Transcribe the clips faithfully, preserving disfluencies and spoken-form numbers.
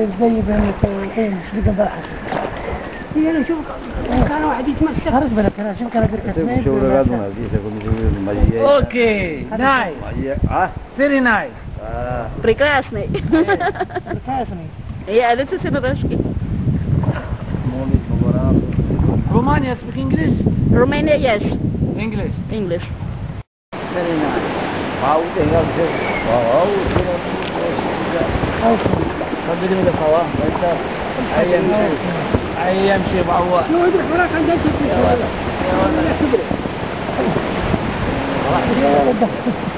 زي بين الطين مش بقى بحث. هي أنا شوف كان واحد يتمشى. خرج بالك أنا شوف كان أقول كتمين. شو ولا قاعد ما أدري شو كم مجيء. أوكي. نايس. آه. Very nice. آه. Прекрасный. Прекрасный. Я это все дорожки. مولد مباراه. Romania speak English? Romania, yes. English. English. Very nice. واو ده هذا واو أوكي. خذ لي من القوام. أيام شيء. أيام شيء بعوض. لو يروح وراك عند أنت في يا ولد. يا ولد. لا تبرد. يا ولد.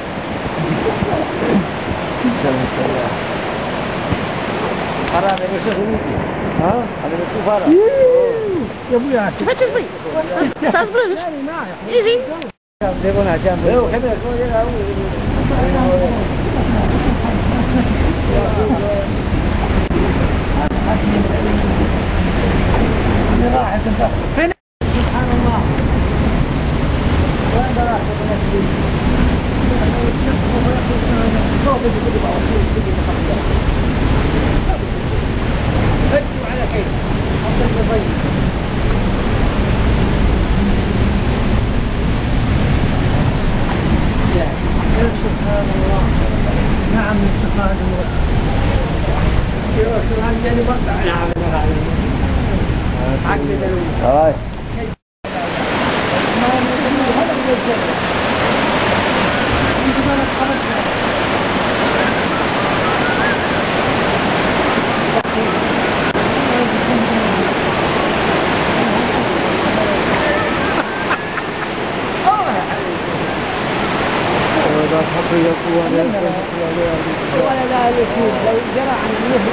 حرام يا شيخ. ها هذا بتشوف هذا يا ابويا ما تبغي. تصبر. إيزي. تبون عشان ايوه كده شويه يا فين سبحان الله وين راح ركزوا على حين سبحان الله نعم استفاد يا رسول الله جاني وقع نعم هاي ولا لا يكون لو جرى عن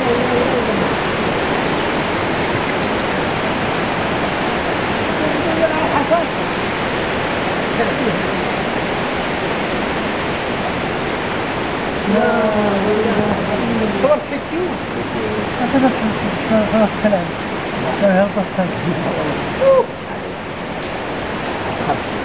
صور ستين خلاص كلام